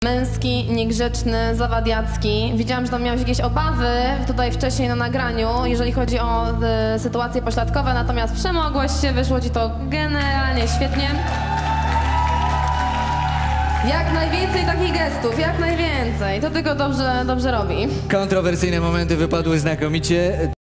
męski, niegrzeczny, zawadiacki. Widziałam, że tam miałeś jakieś obawy tutaj wcześniej na nagraniu, jeżeli chodzi o sytuacje pośladkowe, natomiast przemogłeś się, wyszło ci to generalnie świetnie. Jak najwięcej takich gestów, jak najwięcej. To tylko dobrze robi. Kontrowersyjne momenty wypadły znakomicie.